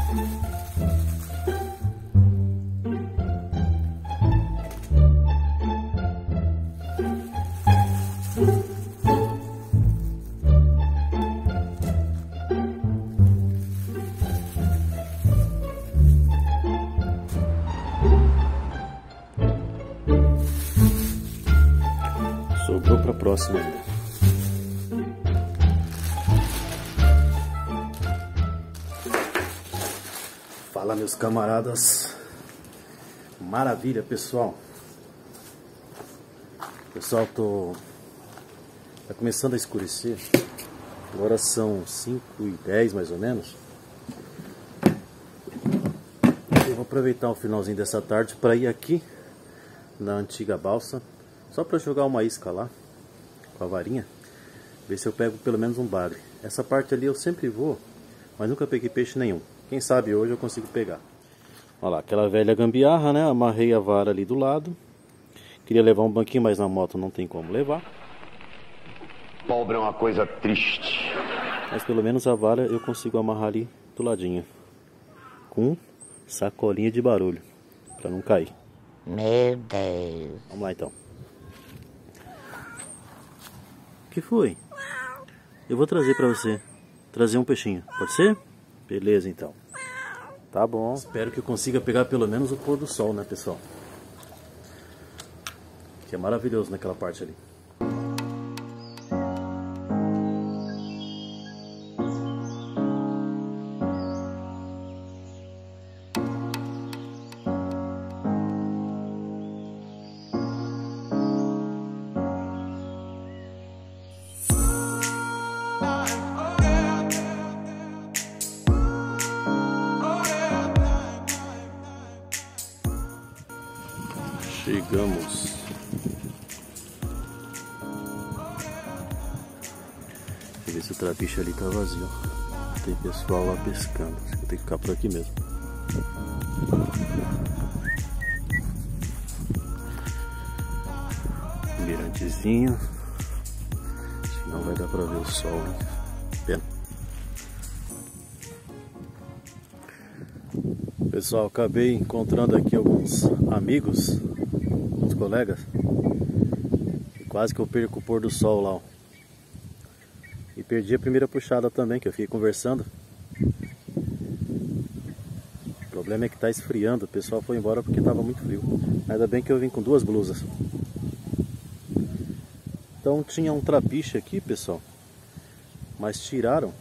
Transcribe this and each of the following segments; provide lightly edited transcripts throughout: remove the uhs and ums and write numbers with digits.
Sobrou para a próxima ainda. Fala, meus camaradas. Maravilha, pessoal. Pessoal, tá começando a escurecer. Agora são 5h10 mais ou menos. Eu vou aproveitar o finalzinho dessa tarde para ir aqui na antiga balsa, só para jogar uma isca lá com a varinha, ver se eu pego pelo menos um bagre. Essa parte ali eu sempre vou, mas nunca peguei peixe nenhum. Quem sabe hoje eu consigo pegar. Olha lá, aquela velha gambiarra, né? Amarrei a vara ali do lado. Queria levar um banquinho, mas na moto não tem como levar. Pobre é uma coisa triste. Mas pelo menos a vara eu consigo amarrar ali do ladinho, com sacolinha de barulho, para não cair. Meu Deus. Vamos lá então. O que foi? Eu vou trazer pra você. Trazer um peixinho, pode ser? Beleza então. Tá bom. Espero que eu consiga pegar pelo menos o pôr do sol, né, pessoal? Que é maravilhoso naquela parte ali. Chegamos. Deixa eu ver se o trapiche ali tá vazio. Tem pessoal lá pescando. Acho que vou ter que ficar por aqui mesmo. Mirantezinho. Acho que não vai dar pra ver o sol, né? Pena. Pessoal, acabei encontrando aqui alguns amigos, uns colegas, e quase que eu perco o pôr do sol lá, ó. E perdi a primeira puxada também, que eu fiquei conversando. O problema é que tá esfriando, o pessoal foi embora porque tava muito frio. Ainda bem que eu vim com duas blusas. Então tinha um trapiche aqui, pessoal, mas tiraram.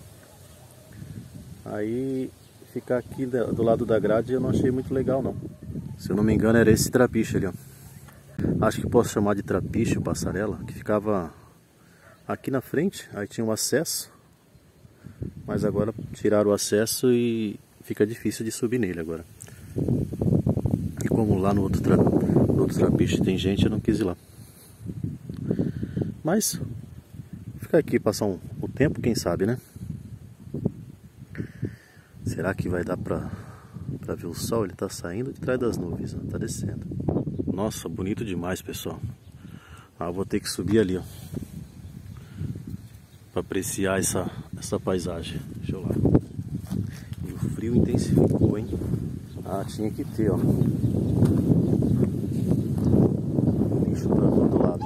Aí ficar aqui do lado da grade eu não achei muito legal não. Se eu não me engano era esse trapiche ali, ó. Acho que posso chamar de trapiche ou passarela, que ficava aqui na frente, aí tinha um acesso, mas agora tiraram o acesso e fica difícil de subir nele agora. E como lá no outro trapiche tem gente, eu não quis ir lá. Mas ficar aqui, passar o tempo, quem sabe, né? Será que vai dar pra ver o sol? Ele tá saindo de trás das nuvens, ó, tá descendo. Nossa, bonito demais, pessoal. Ah, vou ter que subir ali, ó, pra apreciar essa paisagem. Deixa eu lá. E o frio intensificou, hein? Ah, tinha que ter, ó. Lixo pra todo lado.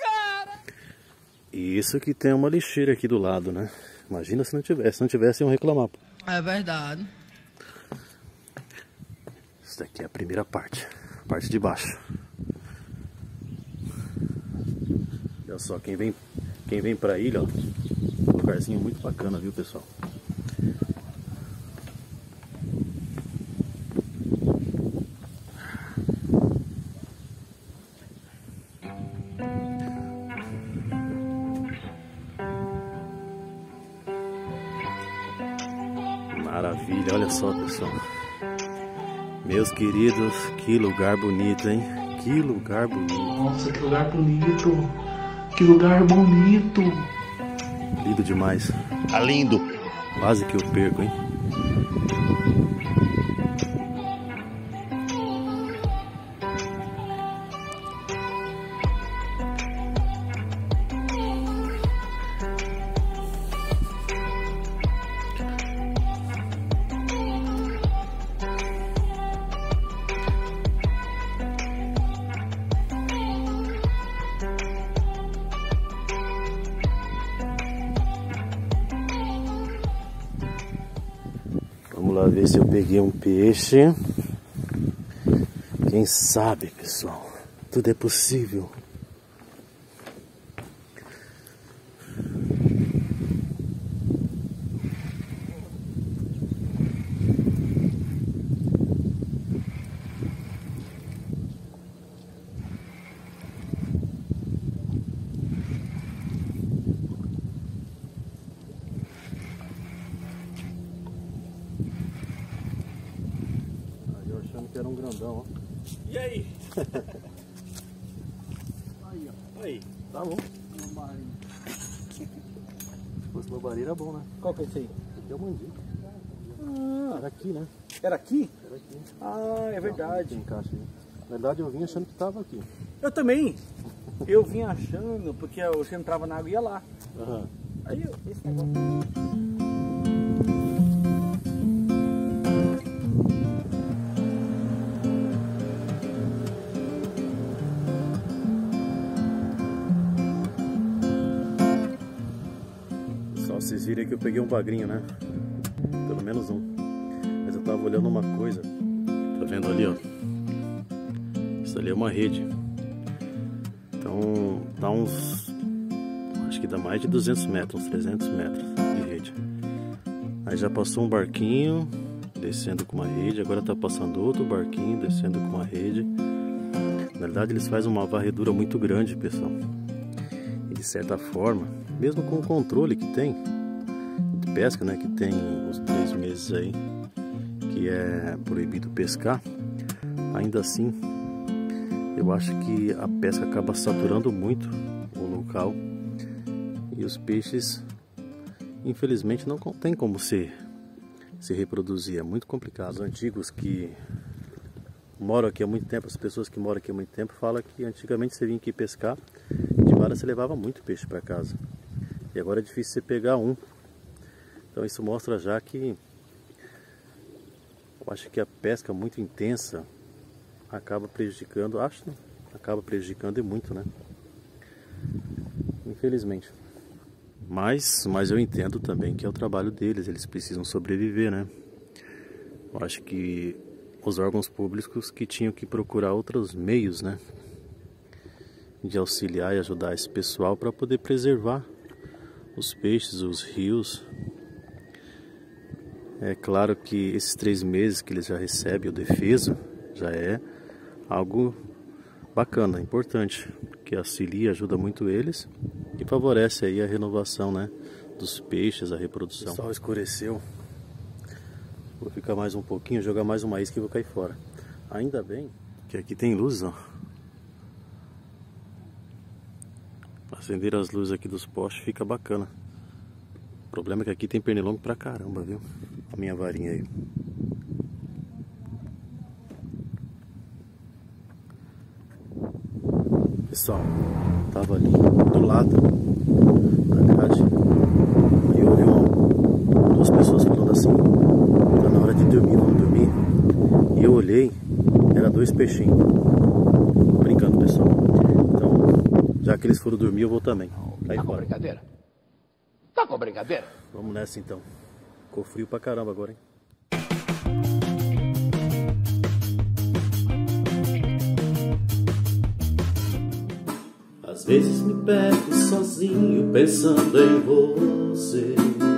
E isso que tem uma lixeira aqui do lado, né? Imagina se não tivesse. Se não tivesse, iam reclamar. É verdade. Isso daqui é a primeira parte. A parte de baixo. Olha só, quem vem pra ilha, ó. Um lugarzinho muito bacana, viu, pessoal? Maravilha, olha só, pessoal. Meus queridos, que lugar bonito, hein? Que lugar bonito. Nossa, que lugar bonito. Que lugar bonito. Lindo demais. Tá lindo. Quase que eu perco, hein? Vamos lá ver se eu peguei um peixe. Quem sabe, pessoal? Tudo é possível. Aí eu achando que era um grandão, ó. E aí? Aí, ó. Aí. Tá bom. Lambari. Se fosse lambari era bom, né? Qual que é esse aí? Aqui é o mandi. Ah, Era aqui, né? era aqui? Era aqui. Ah, é verdade. Tem encaixe aí. Na verdade eu vim achando que tava aqui. Eu também. Eu vim achando, porque você entrava na água e ia lá. Aham. Aí esse negócio. Pessoal, vocês viram aí que eu peguei um bagrinho, né? Pelo menos um. Mas eu tava olhando uma coisa. Tá vendo ali, ó? Isso ali é uma rede. Então dá uns... acho que dá mais de 200 metros, uns 300 metros de rede. Aí já passou um barquinho descendo com uma rede. Agora tá passando outro barquinho descendo com uma rede. Na verdade eles fazem uma varredura muito grande, pessoal. E de certa forma, mesmo com o controle que tem de pesca, né, que tem os 3 meses aí que é proibido pescar, ainda assim eu acho que a pesca acaba saturando muito o local e os peixes infelizmente não tem como se reproduzir, é muito complicado. Os antigos que moram aqui há muito tempo, as pessoas que moram aqui há muito tempo falam que antigamente você vinha aqui pescar, de vara você levava muito peixe para casa. E agora é difícil você pegar um. Então isso mostra já que eu acho que a pesca muito intensa acaba prejudicando, acaba prejudicando e muito, né? Infelizmente. Mas eu entendo também que é o trabalho deles, eles precisam sobreviver, né? Eu acho que os órgãos públicos que tinham que procurar outros meios, né? De auxiliar e ajudar esse pessoal para poder preservar os peixes, os rios. É claro que esses 3 meses que eles já recebem o defeso já é algo bacana, importante, que auxilia, ajuda muito eles e favorece aí a renovação, né, dos peixes, a reprodução. O sol escureceu, vou ficar mais um pouquinho, jogar mais uma isca e vou cair fora. Ainda bem que aqui tem luz, ó. Acender as luzes aqui dos postes fica bacana. O problema é que aqui tem pernilongo pra caramba, viu? A minha varinha aí. Pessoal, tava ali do lado da grade. Aí eu ouvi duas pessoas falando assim: tá na hora de dormir, vamos dormir. E eu olhei, era 2 peixinhos. Brincando, pessoal. Então, já que eles foram dormir, eu vou também. Cair Tá com fora. brincadeira? Tá com brincadeira? Vamos nessa então. Ficou frio pra caramba agora, hein? Às vezes me pego sozinho pensando em você.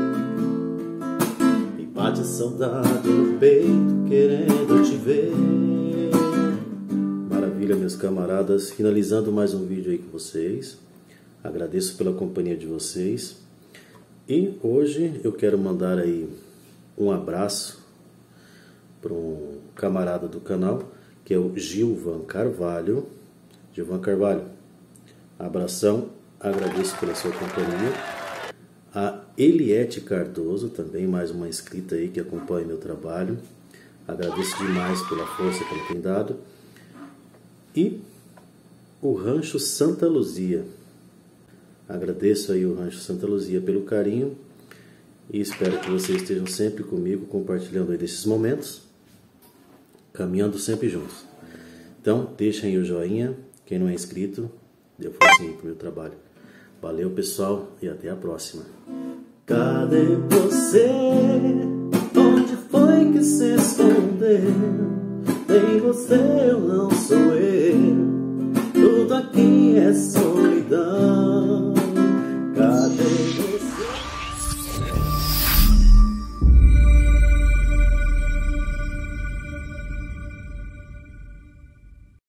Me bate a saudade no peito querendo te ver. Maravilha, meus camaradas. Finalizando mais um vídeo aí com vocês. Agradeço pela companhia de vocês. E hoje eu quero mandar aí um abraço para um camarada do canal, que é o Gilvan Carvalho. Gilvan Carvalho, abração, agradeço pela sua companhia. A Eliette Cardoso, também mais uma inscrita aí que acompanha meu trabalho. Agradeço demais pela força que ela tem dado. E o Rancho Santa Luzia. Agradeço aí o Rancho Santa Luzia pelo carinho e espero que vocês estejam sempre comigo, compartilhando aí desses momentos, caminhando sempre juntos. Então, deixem aí o joinha, quem não é inscrito, dê forcinha pro meu trabalho. Valeu, pessoal, e até a próxima. Cadê você? Onde foi que se escondeu. Nem você, eu não sou eu. Tudo aqui é solidão.